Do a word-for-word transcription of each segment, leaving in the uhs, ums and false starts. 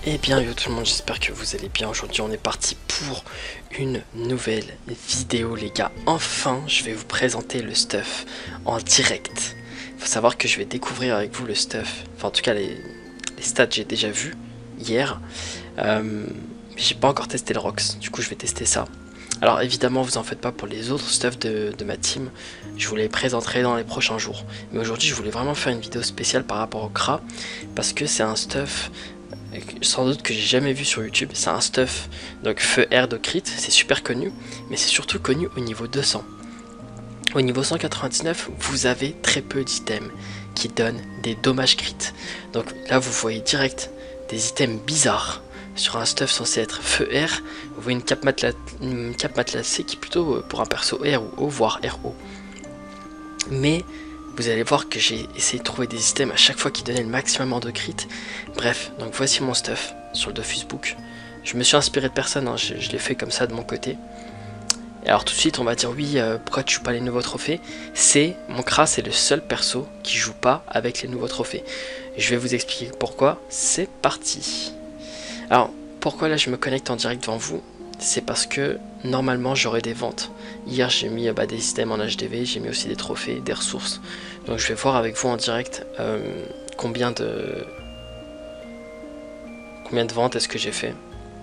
Eh bien yo tout le monde, j'espère que vous allez bien. Aujourd'hui on est parti pour une nouvelle vidéo les gars. Enfin je vais vous présenter le stuff en direct. Il faut savoir que je vais découvrir avec vous le stuff. Enfin en tout cas les, les stats j'ai déjà vu hier. euh, J'ai pas encore testé le Rox, du coup je vais tester ça. Alors évidemment vous en faites pas pour les autres stuff de, de ma team. Je vous les présenterai dans les prochains jours. Mais aujourd'hui je voulais vraiment faire une vidéo spéciale par rapport au Kra. Parce que c'est un stuff sans doute que j'ai jamais vu sur YouTube. C'est un stuff donc feu air de crit, c'est super connu, mais c'est surtout connu au niveau deux cents. Au niveau cent quatre-vingt-dix-neuf, vous avez très peu d'items qui donnent des dommages crit. Donc là vous voyez direct des items bizarres sur un stuff censé être feu air. Vous voyez une cape, matela une cape matelassée qui est plutôt pour un perso R ou O, voire R O. Mais vous allez voir que j'ai essayé de trouver des items à chaque fois qui donnaient le maximum de crit. Bref, donc voici mon stuff sur le Dofus Book. Je me suis inspiré de personne, hein, je, je l'ai fait comme ça de mon côté. Et alors tout de suite on va dire oui, euh, pourquoi tu joues pas les nouveaux trophées? C'est, mon Kra c'est le seul perso qui joue pas avec les nouveaux trophées. Je vais vous expliquer pourquoi, c'est parti. Alors pourquoi là je me connecte en direct devant vous? C'est parce que normalement j'aurai des ventes. Hier j'ai mis bah, des systèmes en H D V, j'ai mis aussi des trophées, des ressources. Donc je vais voir avec vous en direct euh, combien de combien de ventes est-ce que j'ai fait.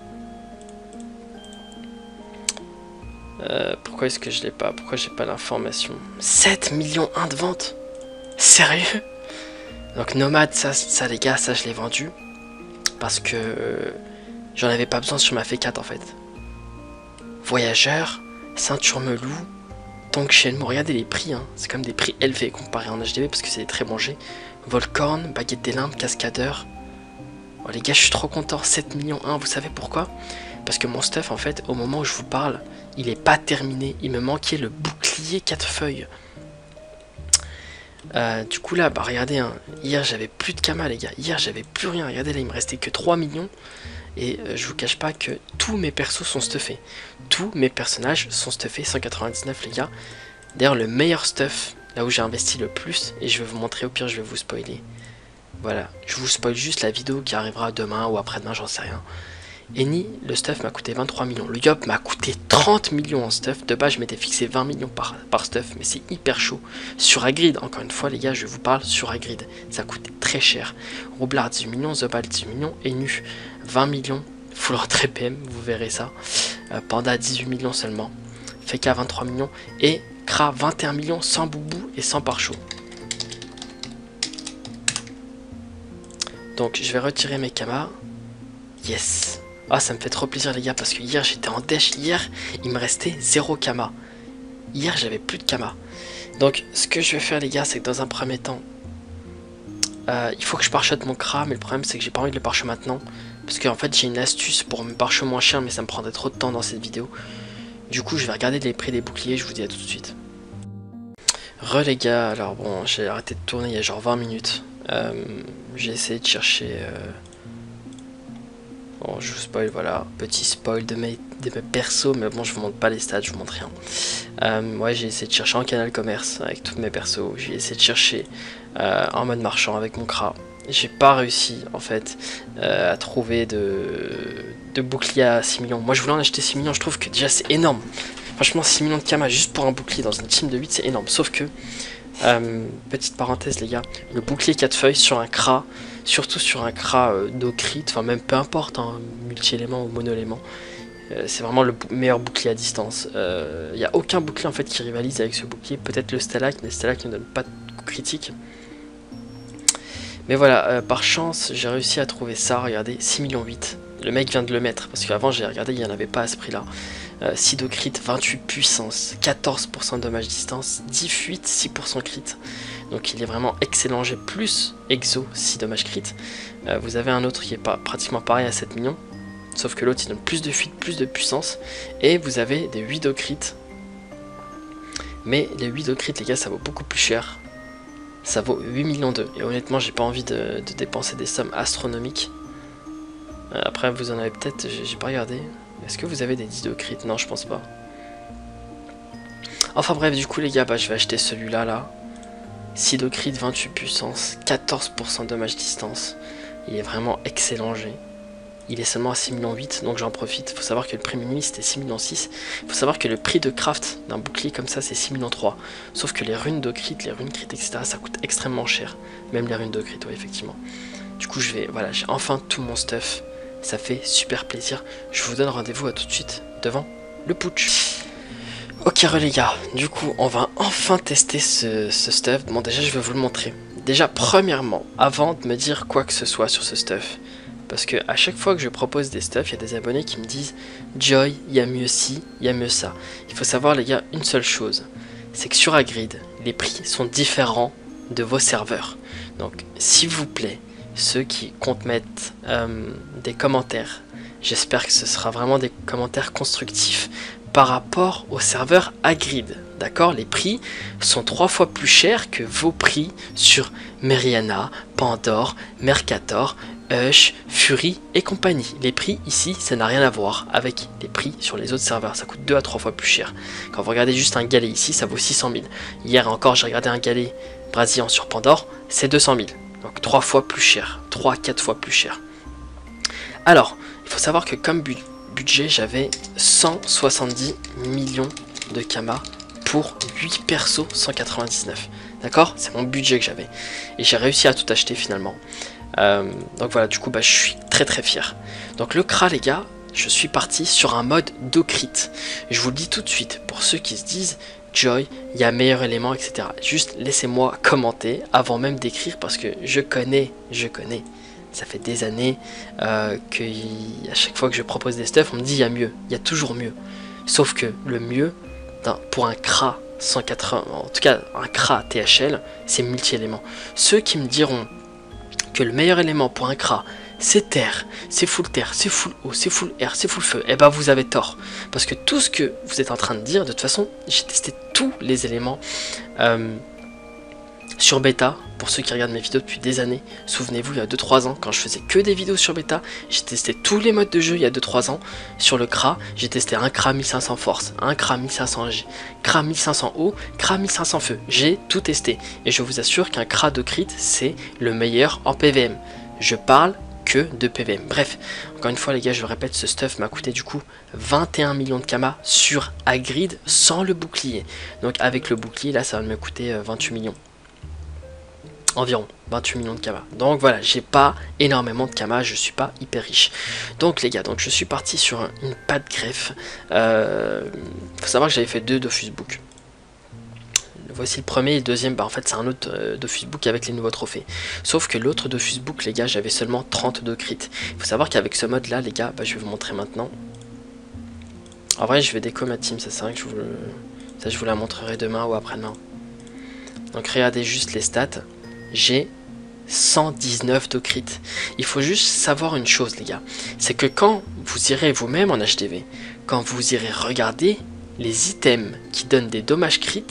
Euh, pourquoi est-ce que je l'ai pas? Pourquoi j'ai pas l'information? sept millions un de ventes? Sérieux? Donc Nomade, ça, ça les gars, ça je l'ai vendu. Parce que euh, j'en avais pas besoin sur ma F quatre en fait. Voyageur, ceinture melou, Tonk Shenmue, regardez les prix, hein. C'est comme des prix élevés comparé en H D V parce que c'est des très bons jets. Volcorn, baguette des limbes, cascadeur. Oh les gars, je suis trop content, sept millions un, vous savez pourquoi? Parce que mon stuff en fait, au moment où je vous parle, il est pas terminé, il me manquait le bouclier quatre feuilles. Euh, du coup là, bah regardez, hein, hier j'avais plus de Kama les gars, hier j'avais plus rien, regardez là il me restait que trois millions. Et euh, je vous cache pas que tous mes persos sont stuffés. Tous mes personnages sont stuffés, cent quatre-vingt-dix-neuf les gars. D'ailleurs le meilleur stuff, là où j'ai investi le plus, et je vais vous montrer, au pire je vais vous spoiler. Voilà, je vous spoil juste la vidéo qui arrivera demain ou après-demain, j'en sais rien. Eni, le stuff m'a coûté vingt-trois millions. Le Yop m'a coûté trente millions en stuff. De base je m'étais fixé vingt millions par, par stuff, mais c'est hyper chaud. Sur Hagrid, encore une fois les gars, je vous parle sur Hagrid, ça coûte très cher. Roublard dix millions, Zobal dix millions, Enu vingt millions, full rentrée P M, vous verrez ça. euh, Panda dix-huit millions seulement, Feka vingt-trois millions et Kra vingt et un millions sans boubou et sans pare-chaud. Donc je vais retirer mes Kamas. Yes. Ah ça me fait trop plaisir les gars parce que hier j'étais en dèche. Hier il me restait zéro Kama. Hier j'avais plus de Kama. Donc ce que je vais faire les gars, c'est que dans un premier temps euh, il faut que je pare-shot mon Kra. Mais le problème c'est que j'ai pas envie de le pare-shot maintenant. Parce qu'en fait j'ai une astuce pour me pare-shot moins cher, mais ça me prendrait trop de temps dans cette vidéo. Du coup je vais regarder les prix des boucliers, je vous dis à tout de suite. Re les gars, alors bon j'ai arrêté de tourner il y a genre vingt minutes. euh, J'ai essayé de chercher... Euh... Bon, je vous spoil, voilà, petit spoil de mes, de mes persos, mais bon, je vous montre pas les stats, je vous montre rien. Euh, ouais, j'ai essayé de chercher en canal commerce avec tous mes persos, j'ai essayé de chercher euh, en mode marchand avec mon Kra. J'ai pas réussi, en fait, euh, à trouver de, de bouclier à six millions. Moi, je voulais en acheter six millions, je trouve que déjà c'est énorme. Franchement, six millions de Kama juste pour un bouclier dans une team de huit, c'est énorme. Sauf que, euh, petite parenthèse, les gars, le bouclier quatre feuilles sur un Kra, surtout sur un Kra euh, no crit, enfin même peu importe, hein, multi-élément ou mono-élément, euh, c'est vraiment le meilleur bouclier à distance. Il euh, n'y a aucun bouclier en fait qui rivalise avec ce bouclier, peut-être le Stalag, mais le Stalag ne donne pas de coup critique. Mais voilà, euh, par chance, j'ai réussi à trouver ça, regardez, six millions huit. Le mec vient de le mettre, parce qu'avant j'ai regardé, il n'y en avait pas à ce prix-là. Euh, six de crit, vingt-huit puissance, quatorze pour cent de dommage distance, dix fuite, six pour cent crit. Donc il est vraiment excellent, j'ai plus exo, six dommages crit. Euh, vous avez un autre qui est pas pratiquement pareil à sept millions. Sauf que l'autre il donne plus de fuite, plus de puissance. Et vous avez des huit de crit. Mais les huit de crit les gars ça vaut beaucoup plus cher. Ça vaut huit millions deux. Et honnêtement j'ai pas envie de, de dépenser des sommes astronomiques. Euh, après vous en avez peut-être, j'ai pas regardé. Est-ce que vous avez des dix de crit? Non je pense pas. Enfin bref du coup les gars bah, je vais acheter celui-là là. six de crit, vingt-huit puissance, quatorze pour cent de dommage distance. Il est vraiment excellent G. il est seulement à six millions huit, donc j'en profite. Il faut savoir que le prix minuit c'était six millions six. Il faut savoir que le prix de craft d'un bouclier comme ça c'est six millions trois. Sauf que les runes de crit, les runes crit, et cetera ça coûte extrêmement cher. Même les runes de crit, ouais, effectivement. Du coup je vais, voilà, j'ai enfin tout mon stuff. Ça fait super plaisir. Je vous donne rendez-vous à tout de suite devant le putsch. Ok les gars, du coup on va enfin tester ce, ce stuff. Bon déjà je vais vous le montrer. Déjà premièrement, avant de me dire quoi que ce soit sur ce stuff, parce que à chaque fois que je propose des stuffs, il y a des abonnés qui me disent Joy, il y a mieux ci, il y a mieux ça. Il faut savoir les gars une seule chose, c'est que sur Hagrid, les prix sont différents de vos serveurs. Donc s'il vous plaît, ceux qui comptent mettre euh, des commentaires, j'espère que ce sera vraiment des commentaires constructifs par rapport au serveur Hagrid. D'accord, les prix sont trois fois plus chers que vos prix sur Meriana, Pandore, Mercator, Hush, Fury et compagnie. Les prix ici, ça n'a rien à voir avec les prix sur les autres serveurs. Ça coûte deux à trois fois plus cher. Quand vous regardez juste un galet ici, ça vaut six cent mille. Hier encore, j'ai regardé un galet brésilien sur Pandore, c'est deux cent mille. Donc trois fois plus cher. trois à quatre fois plus cher. Alors, il faut savoir que comme but budget, j'avais cent soixante-dix millions de Kama pour huit persos cent quatre-vingt-dix-neuf. D'accord, c'est mon budget que j'avais. Et j'ai réussi à tout acheter finalement. Euh, donc voilà, du coup, bah, je suis très très fier. Donc le Kra, les gars, je suis parti sur un mode d'Ocrit. Je vous le dis tout de suite, pour ceux qui se disent Joy, il y a meilleur élément, et cetera. Juste laissez-moi commenter avant même d'écrire parce que je connais, je connais. Ça fait des années euh, que à chaque fois que je propose des stuffs, on me dit il y a mieux, il y a toujours mieux. Sauf que le mieux, pour un Kra cent quatre-vingts, en tout cas un Kra T H L, c'est multi-éléments. Ceux qui me diront que le meilleur élément pour un Kra, c'est terre, c'est full terre, c'est full eau, c'est full air, c'est full feu, et ben vous avez tort. Parce que tout ce que vous êtes en train de dire, de toute façon, j'ai testé tous les éléments euh, sur bêta. Pour ceux qui regardent mes vidéos depuis des années, souvenez-vous, il y a deux trois ans, quand je faisais que des vidéos sur bêta, j'ai testé tous les modes de jeu il y a deux trois ans. Sur le Kra, j'ai testé un Kra mille cinq cents force, un Kra mille cinq cents G, Kra mille cinq cents eau, Kra mille cinq cents feu. J'ai tout testé. Et je vous assure qu'un Kra de crit, c'est le meilleur en P V M. Je parle que de P V M. Bref, encore une fois les gars, je le répète, ce stuff m'a coûté du coup vingt et un millions de Kama sur Hagrid sans le bouclier. Donc avec le bouclier, là, ça va me coûter vingt-huit millions. Environ vingt-huit millions de Kama. Donc voilà, j'ai pas énormément de Kama, je suis pas hyper riche. Donc les gars, donc je suis parti sur une patte greffe. Euh, faut savoir que j'avais fait deux Dofus Book. Voici le premier et le deuxième, bah en fait c'est un autre euh, Dofus Book avec les nouveaux trophées. Sauf que l'autre Dofus Book, les gars, j'avais seulement trente de crit. Il faut savoir qu'avec ce mode là, les gars, bah, je vais vous montrer maintenant. En vrai, je vais déco ma team, ça c'est vrai que je vous, ça, je vous la montrerai demain ou après-demain. Donc regardez juste les stats. J'ai cent dix-neuf de crit. Il faut juste savoir une chose les gars, c'est que quand vous irez vous-même en H D V, quand vous irez regarder les items qui donnent des dommages crit,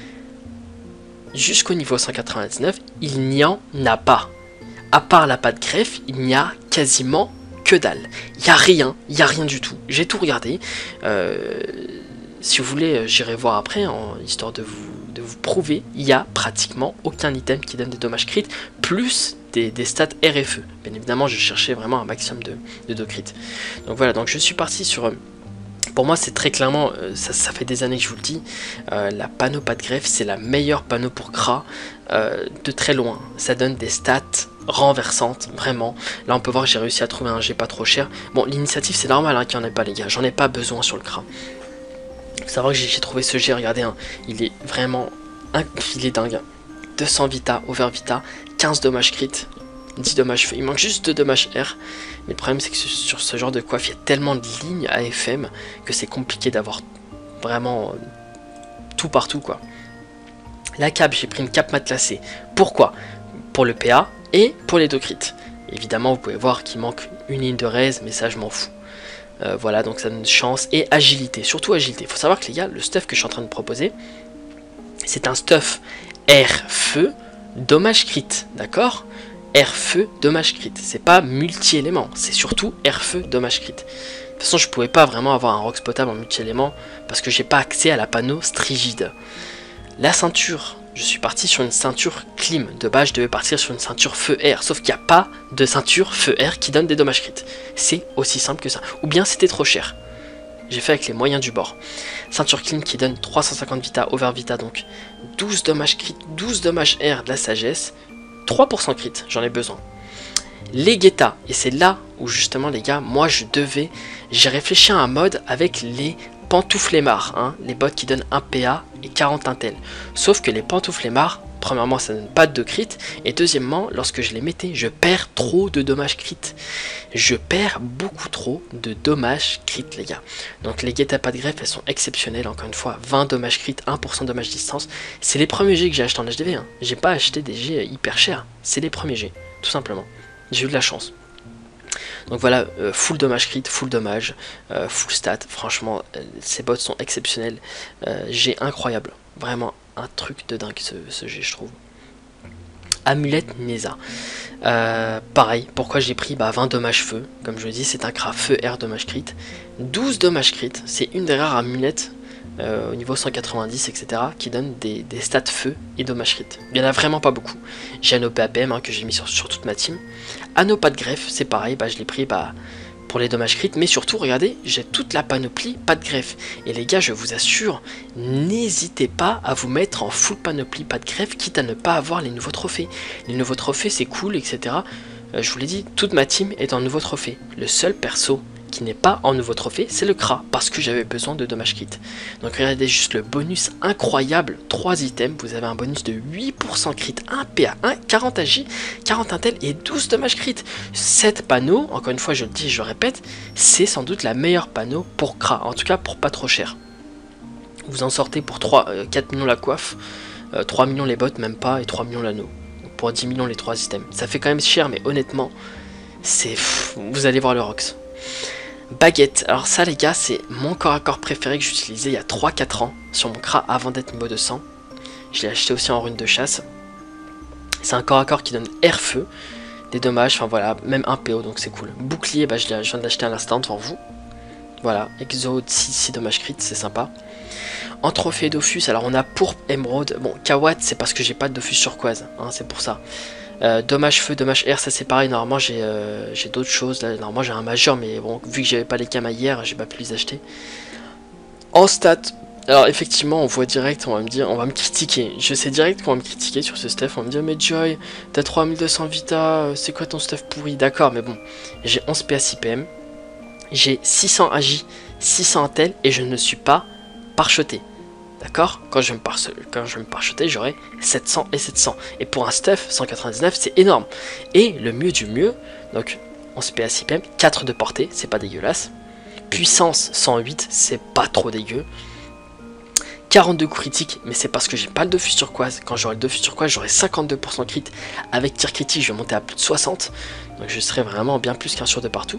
jusqu'au niveau cent quatre-vingt-dix-neuf, il n'y en a pas. À part la patte greffe, il n'y a quasiment que dalle. Il n'y a rien, il n'y a rien du tout. J'ai tout regardé. Euh, si vous voulez, j'irai voir après, en histoire de vous de vous prouver, il n'y a pratiquement aucun item qui donne des dommages crit, plus des, des stats R F E. Bien évidemment, je cherchais vraiment un maximum de, de do crit. Donc voilà, donc je suis parti sur... Pour moi, c'est très clairement, ça, ça fait des années que je vous le dis, euh, la panneau pas de greffe, c'est la meilleure panneau pour Kra, euh, de très loin. Ça donne des stats renversantes, vraiment. Là, on peut voir que j'ai réussi à trouver un G pas trop cher. Bon, l'initiative, c'est normal hein, qu'il n'y en ait pas, les gars. J'en ai pas besoin sur le Kra. Il faut savoir que j'ai trouvé ce G, regardez, hein, il est vraiment un, il est dingue. deux cents vita, over vita, quinze dommages crit, dix dommages feu. Il manque juste deux dommages R. Mais le problème c'est que sur ce genre de coiffe, il y a tellement de lignes A F M que c'est compliqué d'avoir vraiment euh, tout partout quoi. La cape, j'ai pris une cape matelassée. Pourquoi? Pour le P A et pour les deux crits. Évidemment, vous pouvez voir qu'il manque une ligne de raise, mais ça je m'en fous. Euh, voilà, donc ça donne chance et agilité, surtout agilité. Il faut savoir que les gars, le stuff que je suis en train de proposer, c'est un stuff air feu dommage crit, d'accord? Air feu dommage crit, c'est pas multi-élément, c'est surtout air feu dommage crit. De toute façon, je pouvais pas vraiment avoir un rock spotable en multi-élément parce que j'ai pas accès à la panneau strigide. La ceinture je suis parti sur une ceinture clim. De base, je devais partir sur une ceinture feu-air. Sauf qu'il n'y a pas de ceinture feu-air qui donne des dommages crits. C'est aussi simple que ça. Ou bien c'était trop cher. J'ai fait avec les moyens du bord. Ceinture clim qui donne trois cent cinquante vita, over vita donc. douze dommages crit, douze dommages air de la sagesse. trois pour cent crit, j'en ai besoin. Les guetta, et c'est là où justement les gars, moi je devais, j'ai réfléchi à un mode avec les pantouflemars, hein, les bots qui donnent un P A et quarante intel. Sauf que les pantouflemars, premièrement ça donne pas de crit, et deuxièmement, lorsque je les mettais, je perds trop de dommages crit. Je perds beaucoup trop de dommages crit les gars. Donc les guetta pas de greffe, elles sont exceptionnelles, encore une fois, vingt dommages crit, un pour cent dommages distance. C'est les premiers G que j'ai acheté en H D V, hein. J'ai pas acheté des G hyper chers, c'est les premiers G, tout simplement. J'ai eu de la chance. Donc voilà, euh, full dommage crit, full dommage, euh, full stat. Franchement, euh, ces bots sont exceptionnels. Euh, G incroyable. Vraiment un truc de dingue ce, ce G, je trouve. Amulette Neza. Euh, pareil, pourquoi j'ai pris bah, vingt dommages feu. Comme je le dis, c'est un cra feu air dommage crit. douze dommages crit. C'est une des rares amulettes euh, au niveau cent quatre-vingt-dix, et cetera qui donne des, des stats feu et dommages crit. Il n'y en a vraiment pas beaucoup. J'ai un O P A P M hein, que j'ai mis sur, sur toute ma team. Anneau pas de greffe, c'est pareil, bah, je l'ai pris bah, pour les dommages crit, mais surtout, regardez, j'ai toute la panoplie, pas de greffe. Et les gars, je vous assure, n'hésitez pas à vous mettre en full panoplie, pas de greffe, quitte à ne pas avoir les nouveaux trophées. Les nouveaux trophées, c'est cool, et cetera. Euh, je vous l'ai dit, toute ma team est en nouveau trophée. Le seul perso qui n'est pas en nouveau trophée, c'est le Kra, parce que j'avais besoin de dommages crit. Donc regardez juste le bonus incroyable, trois items, vous avez un bonus de huit pour cent crit, un P A, un, quarante A J, quarante intel et douze dommages crit. sept panneaux, encore une fois je le dis, je le répète, c'est sans doute la meilleure panneau pour Kra, en tout cas pour pas trop cher. Vous en sortez pour trois, euh, quatre millions la coiffe, euh, trois millions les bots, même pas, et trois millions l'anneau. Pour dix millions les trois items. Ça fait quand même cher, mais honnêtement, c'est... Vous allez voir le Rox. Baguette, alors ça les gars c'est mon corps à corps préféré que j'utilisais il y a trois quatre ans sur mon Kra avant d'être niveau deux cents. Je l'ai acheté aussi en rune de chasse. C'est un corps à corps qui donne air feu, des dommages, enfin voilà, même un P O donc c'est cool. Bouclier, bah, je viens de l'acheter à l'instant devant vous. Voilà, Exo six dommages crit, c'est sympa. En trophée Dofus, alors on a pourpre, émeraude, bon Kawat c'est parce que j'ai pas de Dofus turquoise, hein, c'est pour ça. Euh, dommage feu, dommage air, ça c'est pareil, normalement j'ai euh, j'ai d'autres choses, là, normalement j'ai un majeur, mais bon, vu que j'avais pas les camas hier, j'ai pas pu les acheter. En stat, alors effectivement on voit direct, on va me dire, on va me critiquer, je sais direct qu'on va me critiquer sur ce stuff, on va me dire mais Joy, t'as trois mille deux cents vita, c'est quoi ton stuff pourri, d'accord, mais bon, j'ai onze P A six P M, j'ai six cents A J, six cents intel, et je ne suis pas parcheté. D'accord, quand je vais me par quand je vais me parcheter, j'aurai sept cents et sept cents. Et pour un stuff, cent quatre-vingt-dix-neuf, c'est énorme. Et le mieux du mieux, donc on se paie à six P M, quatre de portée, c'est pas dégueulasse. Puissance cent huit, c'est pas trop dégueu. quarante-deux coups critiques, mais c'est parce que j'ai pas le Dofus turquoise. Quand j'aurai le Dofus turquoise, j'aurai cinquante-deux pour cent crit. Avec tir critique, je vais monter à plus de soixante. Donc je serai vraiment bien plus qu'un sur de partout.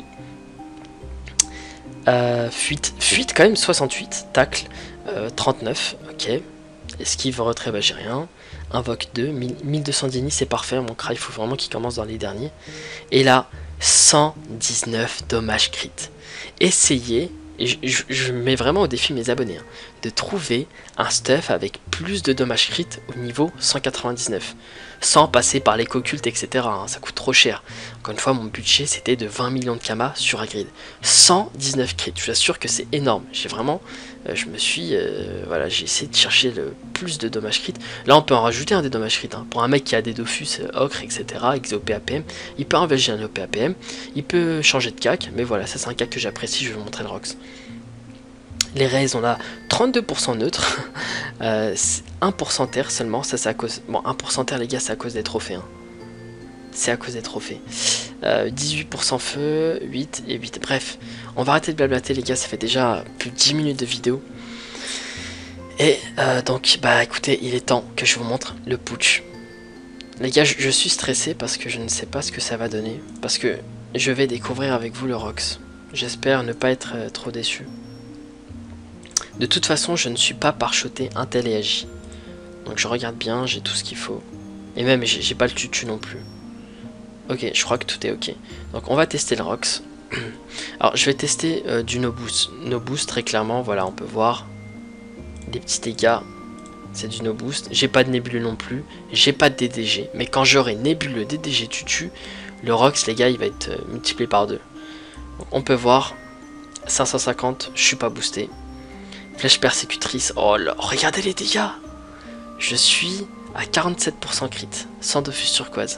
Euh, fuite, fuite quand même soixante-huit, tacle. Euh, trente-neuf, ok. Esquive, retrait, bah j'ai rien. Invoque deux, mille deux cent dix, c'est parfait. Mon Kra, il faut vraiment qu'il commence dans les derniers. Et là, cent dix-neuf dommages crit. Essayez, et je, je, je mets vraiment au défi mes abonnés, hein, de trouver un stuff avec plus de dommages crit au niveau cent quatre-vingt-dix-neuf. Sans passer par les occultes, et cetera. Hein, ça coûte trop cher. Encore une fois, mon budget c'était de vingt millions de kamas sur Hagrid. cent dix-neuf crits, je vous assure que c'est énorme. J'ai vraiment, euh, je me suis, euh, voilà, j'ai essayé de chercher le plus de dommages crit. Là, on peut en rajouter un des dommages crit. Hein. Pour un mec qui a des Dofus, euh, Ocre, et cetera, Exo P A P M, il peut envisager un O P A P M, il peut changer de cac, mais voilà, ça c'est un cac que j'apprécie, je vais vous montrer le Rox. Les raies, on a trente-deux pour cent neutre, euh, un pour cent terre seulement, ça c'est à cause... Bon, un pour cent terre les gars, c'est à cause des trophées. Hein. C'est à cause des trophées. Euh, dix-huit pour cent feu, huit et huit. Bref, on va arrêter de blablater les gars, ça fait déjà plus de dix minutes de vidéo. Et euh, donc, bah écoutez, il est temps que je vous montre le putsch. Les gars, je, je suis stressé parce que je ne sais pas ce que ça va donner. Parce que je vais découvrir avec vous le Rox. J'espère ne pas être euh, trop déçu. De toute façon, je ne suis pas parcheté Intel et A J. Donc je regarde bien, j'ai tout ce qu'il faut. Et même, j'ai pas le tutu non plus. Ok, je crois que tout est ok. Donc on va tester le Rox. Alors je vais tester euh, du no boost. No boost très clairement, voilà, on peut voir des petits dégâts. C'est du no boost. J'ai pas de nébuleux non plus. J'ai pas de D D G. Mais quand j'aurai nébuleux, D D G, tutu, le Rox, les gars, il va être euh, multiplié par deux. On peut voir. cinq cent cinquante, je suis pas boosté. Flèche persécutrice. Oh là, regardez les dégâts. Je suis à quarante-sept pour cent crit. Sans Dofus turquoise.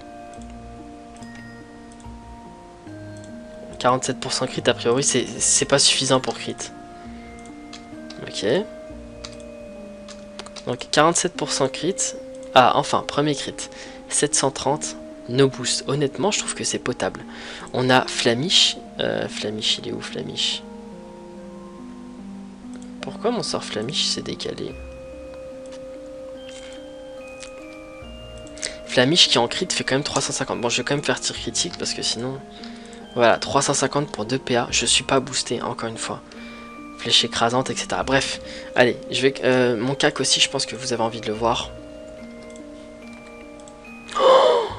quarante-sept pour cent crit, a priori, c'est pas suffisant pour crit. Ok. Donc quarante-sept pour cent crit. Ah, enfin, premier crit. sept cent trente, no boost. Honnêtement, je trouve que c'est potable. On a Flamiche. Euh, Flamiche, il est où Flamiche? Pourquoi mon sort Flamiche s'est décalé? Flamiche qui en crit fait quand même trois cent cinquante. Bon, je vais quand même faire tir critique parce que sinon... Voilà, trois cent cinquante pour deux P A. Je suis pas boosté, encore une fois. Flèche écrasante, et cetera. Bref, allez, je vais... Euh, mon cac aussi, je pense que vous avez envie de le voir. Oh,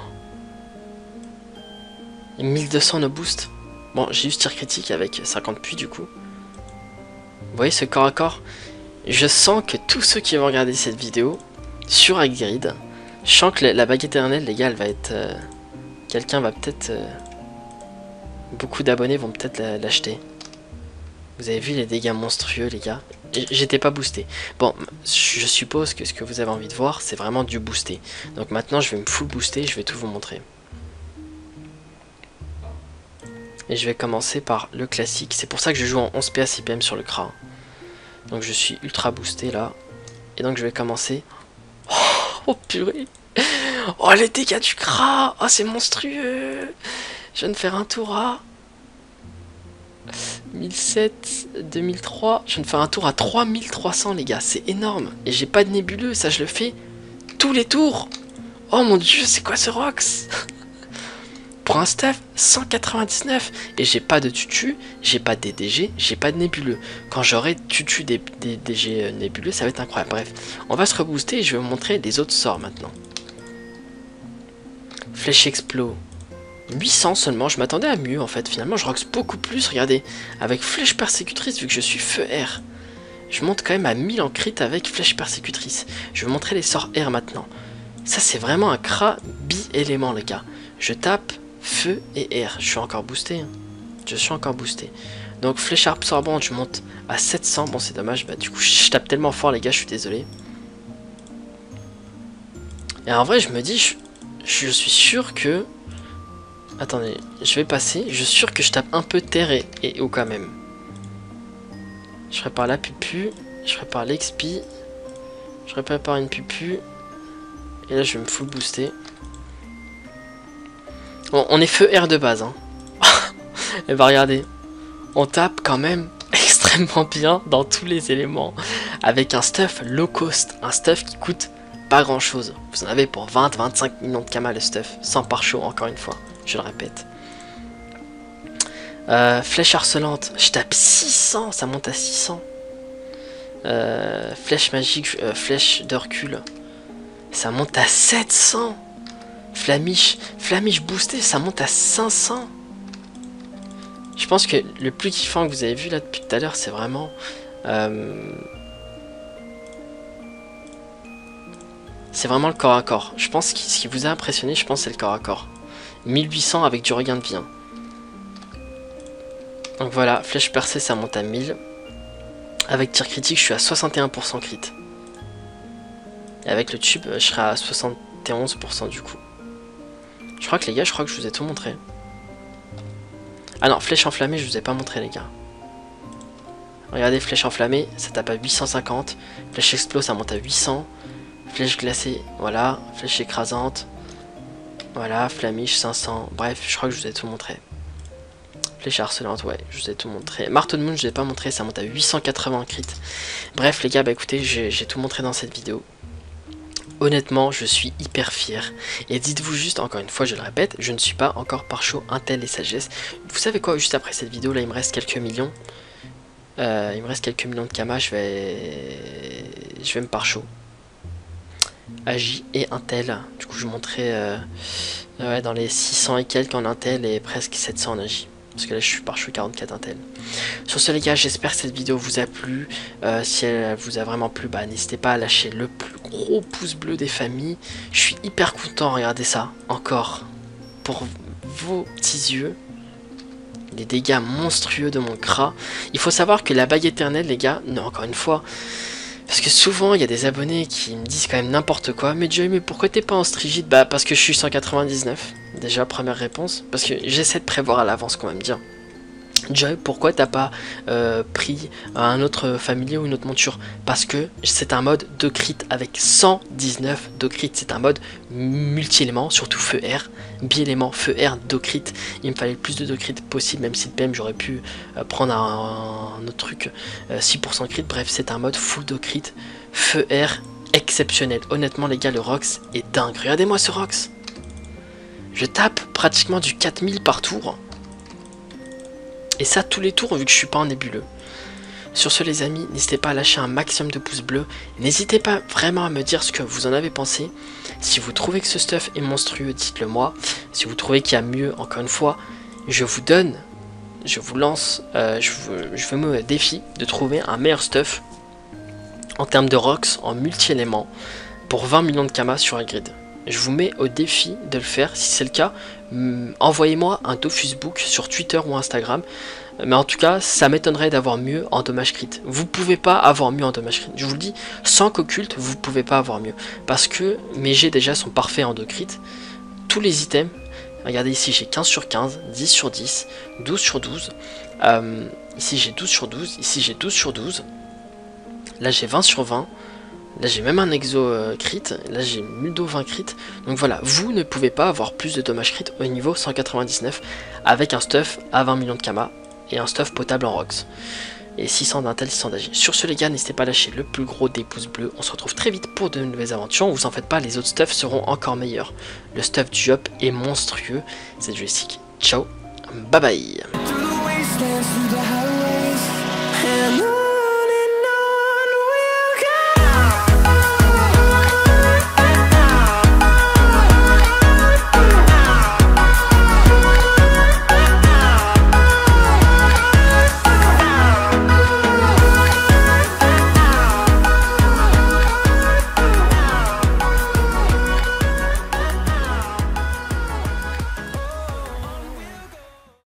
mille deux cents no boost. Bon, j'ai eu ce tir critique avec cinquante puits du coup. Vous voyez ce corps à corps? Je sens que tous ceux qui vont regarder cette vidéo sur Hagrid, je sens que la baguette éternelle, les gars, elle va être... Euh, Quelqu'un va peut-être... Euh, beaucoup d'abonnés vont peut-être l'acheter. Vous avez vu les dégâts monstrueux, les gars? J'étais pas boosté. Bon, je suppose que ce que vous avez envie de voir, c'est vraiment du boosté. Donc maintenant, je vais me full booster, je vais tout vous montrer. Et je vais commencer par le classique. C'est pour ça que je joue en onze P A six P M sur le Kra. Donc je suis ultra boosté là. Et donc je vais commencer. Oh, oh purée. Oh les dégâts du Kra. Oh c'est monstrueux. Je viens de faire un tour à mille sept, deux mille trois. Je viens de faire un tour à trois mille trois cents les gars. C'est énorme. Et j'ai pas de nébuleux. Ça je le fais tous les tours. Oh mon dieu, c'est quoi ce Rox? Pour un stuff, cent quatre-vingt-dix-neuf. Et j'ai pas de tutu, j'ai pas de D D G, j'ai pas de nébuleux. Quand j'aurai tutu des, des D D G nébuleux, ça va être incroyable. Bref, on va se rebooster et je vais vous montrer les autres sorts maintenant. Flèche explo. huit cents seulement, je m'attendais à mieux en fait. Finalement, je rox beaucoup plus. Regardez, avec flèche persécutrice, vu que je suis feu R, je monte quand même à mille en crit avec flèche persécutrice. Je vais vous montrer les sorts R maintenant. Ça, c'est vraiment un Kra bi-élément, les gars. Je tape feu et air. Je suis encore boosté. Hein. Je suis encore boosté. Donc, flèche absorbante, je monte à sept cents. Bon, c'est dommage. Bah, du coup, je tape tellement fort, les gars, je suis désolé. Et en vrai, je me dis, je, je suis sûr que... Attendez, je vais passer. Je suis sûr que je tape un peu terre et, et eau quand même. Je prépare la pupu. Je prépare l'expi. Je prépare une pupu. Et là, je vais me full booster. Bon, on est feu R de base. Hein. Et bah, regardez. On tape quand même extrêmement bien dans tous les éléments. Avec un stuff low cost. Un stuff qui coûte pas grand chose. Vous en avez pour vingt à vingt-cinq millions de kamas le stuff. Sans pare-chaud, encore une fois. Je le répète. Euh, flèche harcelante. Je tape six cents. Ça monte à six cents. Euh, flèche magique. Euh, flèche de recul. Ça monte à sept cents. Flamiche. Flamiche boosté. Ça monte à cinq cents. Je pense que le plus kiffant que vous avez vu là depuis tout à l'heure, c'est vraiment... Euh, c'est vraiment le corps à corps. Je pense que ce qui vous a impressionné, je pense c'est le corps à corps. mille huit cents avec du regain de vie. Hein. Donc voilà, flèche percée, ça monte à mille. Avec tir critique, je suis à soixante et un pour cent crit. Et avec le tube, je serai à soixante et onze pour cent du coup. Je crois que les gars, je crois que je vous ai tout montré. Ah non, flèche enflammée, je vous ai pas montré les gars. Regardez, flèche enflammée, ça tape à huit cent cinquante. Flèche explo, ça monte à huit cents. Flèche glacée, voilà. Flèche écrasante. Voilà, flamiche, cinq cents. Bref, je crois que je vous ai tout montré. Flèche harcelante, ouais, je vous ai tout montré. Marteau de Moon, je vous ai pas montré, ça monte à huit cent quatre-vingts crit. Bref, les gars, bah écoutez, j'ai tout montré dans cette vidéo. Honnêtement, je suis hyper fier. Et dites-vous juste, encore une fois, je le répète, je ne suis pas encore par chaud, Intel et sagesse. Vous savez quoi, juste après cette vidéo, là, il me reste quelques millions. Euh, il me reste quelques millions de kamas, je vais... Je vais me par chaud. Agi et Intel. Du coup, je vous montrerai euh, ouais, dans les six cents et quelques en Intel et presque sept cents en Agi. parce que là je suis par choix quarante-quatre Intel. Sur ce les gars, j'espère que cette vidéo vous a plu. Euh, si elle vous a vraiment plu, bah n'hésitez pas à lâcher le plus gros pouce bleu des familles. Je suis hyper content, regardez ça, encore, pour vos petits yeux. Les dégâts monstrueux de mon Kra. Il faut savoir que la bague éternelle les gars, non encore une fois, parce que souvent il y a des abonnés qui me disent quand même n'importe quoi. Mais Joey, mais pourquoi t'es pas en Strigid? Bah parce que je suis cent quatre-vingt-dix-neuf. Déjà première réponse. Parce que j'essaie de prévoir à l'avance qu'on va me dire. Joey, pourquoi t'as pas euh, pris un autre familier ou une autre monture? Parce que c'est un mode de crit avec cent dix-neuf de crit. C'est un mode multi-éléments, surtout feu air, bi-élément, feu air, de crit. Il me fallait le plus de de crit possible, même si le P M j'aurais pu euh, prendre un, un autre truc, euh, six pour cent crit. Bref, c'est un mode full de crit, feu air, exceptionnel. Honnêtement les gars, le Rox est dingue. Regardez-moi ce Rox. Je tape pratiquement du quatre mille par tour. Et ça tous les tours vu que je suis pas en nébuleux. Sur ce les amis, n'hésitez pas à lâcher un maximum de pouces bleus. N'hésitez pas vraiment à me dire ce que vous en avez pensé. Si vous trouvez que ce stuff est monstrueux, dites-le moi. Si vous trouvez qu'il y a mieux, encore une fois, je vous donne, je vous lance, euh, je, vous, je vous mets au défi de trouver un meilleur stuff en termes de Rox, en multi-éléments, pour vingt millions de Kama sur la grid. Je vous mets au défi de le faire. Si c'est le cas, envoyez-moi un Dofus Book sur Twitter ou Instagram. Mais en tout cas, ça m'étonnerait d'avoir mieux en dommage crit. Vous pouvez pas avoir mieux en dommage crit. Je vous le dis, sans qu'occulte, vous pouvez pas avoir mieux. Parce que mes jets déjà sont parfaits en deux crit. Tous les items, regardez ici, j'ai quinze sur quinze, dix sur dix, douze sur douze. Euh, ici j'ai douze sur douze, ici j'ai douze sur douze. Là j'ai vingt sur vingt. Là j'ai même un exo euh, crit, là j'ai Muldo vingt crit. Donc voilà, vous ne pouvez pas avoir plus de dommages crit au niveau cent quatre-vingt-dix-neuf avec un stuff à vingt millions de Kama et un stuff potable en Rox. Et six cents d'intel, six cents d'A G. Sur ce les gars, n'hésitez pas à lâcher le plus gros des pouces bleus. On se retrouve très vite pour de nouvelles aventures. Vous en faites pas, les autres stuffs seront encore meilleurs. Le stuff du Hop est monstrueux. C'est Joystick. Ciao, bye bye.